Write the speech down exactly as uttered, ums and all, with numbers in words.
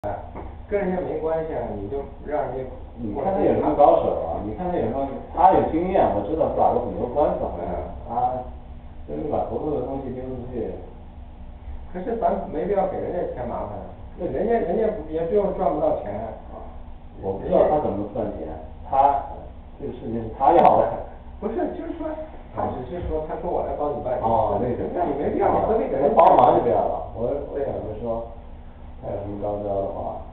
跟人家没关系啊，你就让人家。 你看他有什么高手啊？你看他有什么？他有经验，我知道他打过很多官司回来，他就是把投资的东西丢出去。 可是咱没必要给人家添麻烦啊，那人家人家也最后赚不到钱啊。 我不知道他怎么赚钱，他这个事情是他要的。 不是，就是说，他只是说，他说我来帮你办。 哦，那个。 那你没必要，你何必给人帮忙就不要了。我我想着说，他有什么高招的话。